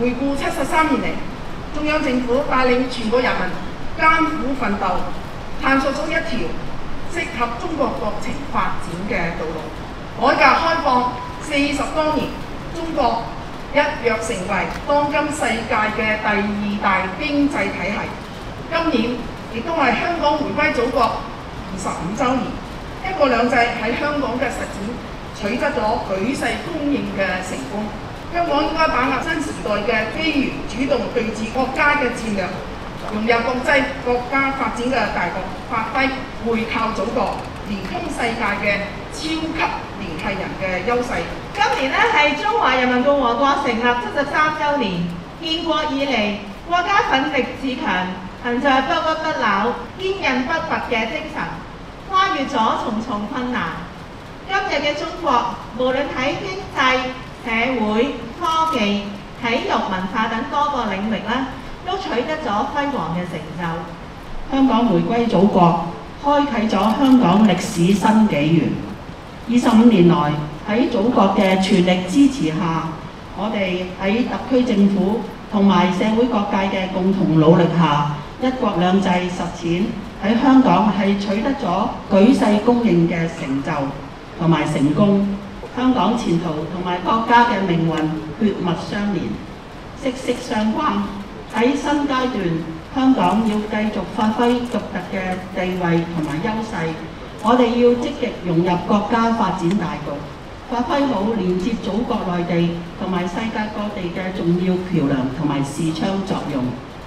回顧73年嚟，中央政府帶領全國人民艱苦奮鬥，探索咗一條適合中國國情發展嘅道路。改革開放40多年，中國一躍成為當今世界嘅第2大經濟體系。今年亦都係香港回歸祖國25週年，一國兩制喺香港嘅實踐取得咗舉世公認嘅成功。香港應該把握新時代嘅機遇，主動對峙國家嘅戰略，融入國家發展嘅大局，發揮背靠祖國、連通世界嘅超級聯繫人嘅優勢。 今年係中華人民共和國成立73週年，建國以嚟，國家奮力自強，憑着不屈不撓、堅韌不拔嘅精神，跨越咗重重困難。今日嘅中國，無論喺經濟、社會、科技、體育、文化等多個領域都取得咗輝煌嘅成就。 香港回歸祖國，開啟咗香港歷史新紀元。25年來，喺祖國嘅全力支持下，我哋喺特區政府同埋社會各界嘅共同努力下，一國兩制實踐喺香港係取得咗舉世公認嘅成就同埋成功。香港前途同埋國家嘅命運血脈相連，息息相關。喺新階段，香港要繼續發揮獨特嘅地位同埋優勢，我哋要積極融入國家發展大局，發揮好連接祖國內地同埋世界各地嘅重要橋梁同埋視窗作用。